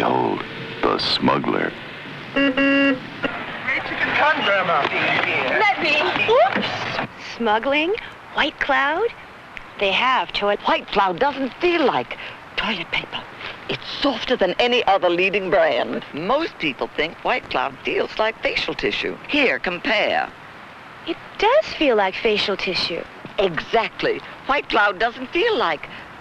Behold, the smuggler. Great chicken con, Grandma. Let me. Oops. Smuggling? White Cloud? They have toilet. White Cloud doesn't feel like toilet paper. It's softer than any other leading brand. Most people think White Cloud feels like facial tissue. Here, compare. It does feel like facial tissue. Exactly. White Cloud doesn't feel like